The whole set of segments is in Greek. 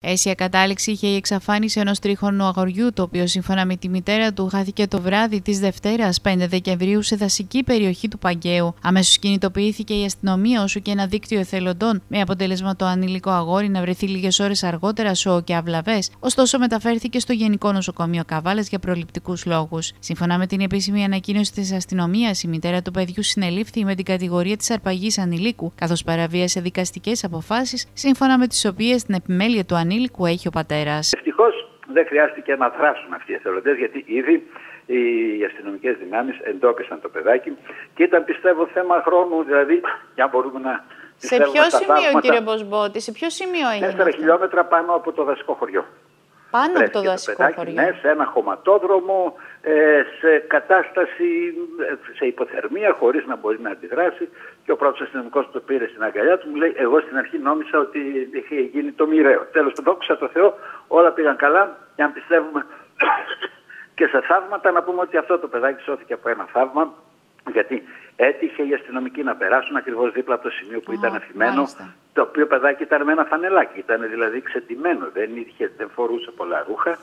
Αίσια κατάληξη είχε η εξαφάνιση ενός τρίχρονου αγοριού, το οποίο σύμφωνα με τη μητέρα του χάθηκε το βράδυ της Δευτέρας 5 Δεκεμβρίου σε δασική περιοχή του Παγκαίου. Αμέσως κινητοποιήθηκε η αστυνομία, όσο και ένα δίκτυο εθελοντών, με αποτέλεσμα το ανήλικο αγόρι να βρεθεί λίγες ώρες αργότερα σώο και αυλαβές. Ωστόσο, μεταφέρθηκε στο Γενικό Νοσοκομείο Καβάλας για προληπτικούς λόγους. Σύμφωνα με την επίσημη ανακοίνωση της αστυνομίας, η μητέρα του παιδιού συνελήφθη με την κατηγορία της αρπαγής ανηλίκου, καθώς παραβίασε δικαστικές αποφάσεις, σύμφωνα με τις οποίες την επιμέλεια του ανήλικου έχει ο πατέρας. Ευτυχώς δεν χρειάστηκε να δράσουν αυτοί οι εθελοντές, γιατί ήδη οι αστυνομικές δυνάμεις εντόπισαν το παιδάκι και ήταν, πιστεύω, θέμα χρόνου, δηλαδή για μπορούμε να. Σε ποιο σημείο, κύριε Μποσμπότη, σε ποιο σημείο έγινε? 4 χιλιόμετρα πάνω από το δασικό χωριό. Πάνω από το δασικό χωριό. Ναι, σε ένα χωματόδρομο, σε κατάσταση, σε υποθερμία, χωρίς να μπορεί να αντιδράσει. Και ο πρώτος αστυνομικός το πήρε στην αγκαλιά του, μου λέει: εγώ στην αρχή νόμιζα ότι είχε γίνει το μοιραίο. Τέλος πάντων, δόξα τω Θεώ, όλα πήγαν καλά. Και αν πιστεύουμε και σε θαύματα, να πούμε ότι αυτό το παιδάκι σώθηκε από ένα θαύμα. Γιατί έτυχε οι αστυνομικοί να περάσουν ακριβώς δίπλα από το σημείο που ήταν αφημένο. Μάλιστα. Το οποίο παιδάκι ήταν με ένα φανελάκι, ήταν δηλαδή ξετυμμένο, δεν φορούσε πολλά ρούχα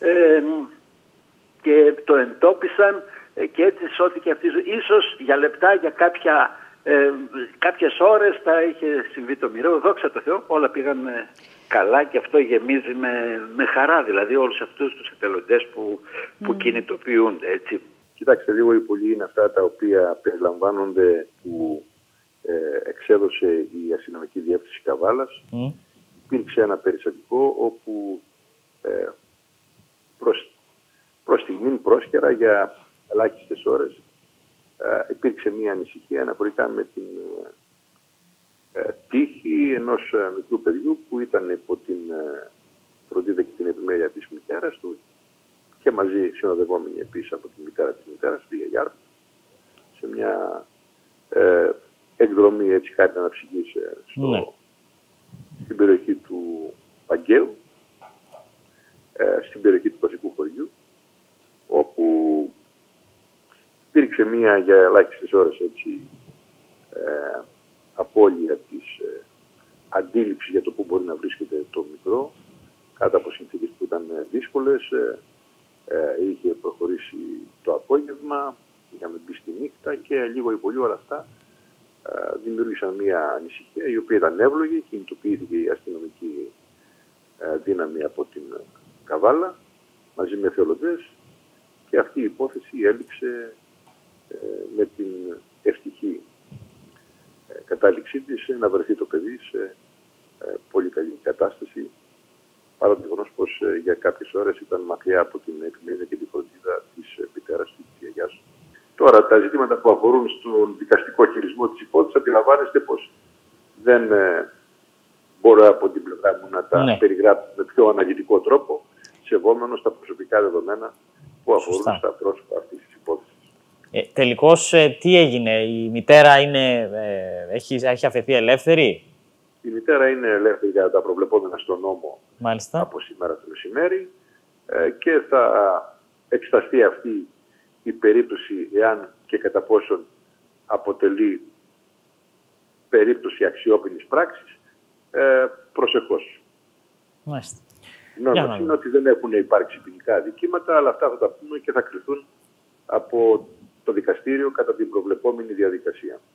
και το εντόπισαν και έτσι σώθηκε αυτή η ζωή. Ίσως για λεπτά, για κάποιες ώρες θα είχε συμβεί το μοιραίο. Δόξα τω Θεώ, όλα πήγαν καλά και αυτό γεμίζει με χαρά, δηλαδή όλους αυτούς τους εθελοντές που κινητοποιούνται, έτσι. Κοιτάξτε, λίγο ή πολύ είναι αυτά τα οποία περιλαμβάνονται που εξέδωσε η αστυνομική διεύθυνση Καβάλας. Υπήρξε ένα περιστατικό όπου προς στιγμήν πρόσκαιρα για ελάχιστες ώρες υπήρξε μια ανησυχία αναφορικά με την τύχη ενός μικρού παιδιού που ήταν υπό την φροντίδα και την επιμέλεια της μητέρας του και μαζί συνοδευόμενοι επίσης από τη μητέρα της μητέρας, τη γιαγιά του, σε μια εκδρομή έτσι χάρη αναψυχής στην περιοχή του Παγκαίου, στην περιοχή του δασικού χωριού, όπου υπήρξε μια για ελάχιστες ώρες έτσι απώλεια της αντίληψης για το πού μπορεί να βρίσκεται το μικρό, κάτω από συνθήκες που ήταν δύσκολες. Είχε προχωρήσει το απόγευμα, είχαμε μπει στη νύχτα και λίγο ή πολύ όλα αυτά δημιούργησαν μια ανησυχία η οποία ήταν εύλογη. Κινητοποιήθηκε η αστυνομική δύναμη από την Καβάλα μαζί με εθελοντές και αυτή η υπόθεση έληξε με την ευτυχή κατάληξή της να βρεθεί το παιδί σε πολύ καλή κατάσταση, παρά το γεγονός πως για κάποιες ώρες ήταν μακριά από την επιμέλεια και τη φροντίδα της μητέρας του, της γιαγιάς του. Τώρα, τα ζητήματα που αφορούν στον δικαστικό χειρισμό της υπόθεσης, αντιλαμβάνεστε πως δεν μπορώ από την πλευρά μου να τα περιγράψω με πιο αναλυτικό τρόπο, σεβόμενος τα προσωπικά δεδομένα που αφορούν στα πρόσωπα αυτής της υπόθεσης. Τελικώς, τι έγινε, η μητέρα έχει αφαιθεί ελεύθερη? Η μητέρα είναι ελεύθερη για τα προβλεπόμενα στον νόμο. Μάλιστα. Από σήμερα το μεσημέρι και θα εξεταστεί αυτή η περίπτωση εάν και κατά πόσον αποτελεί περίπτωση αξιόπινης πράξης προσεχώς. Μάλιστα. Νόμος είναι ότι δεν έχουν υπάρξει ποινικά αδικήματα, αλλά αυτά θα τα πούμε και θα κριθούν από το δικαστήριο κατά την προβλεπόμενη διαδικασία.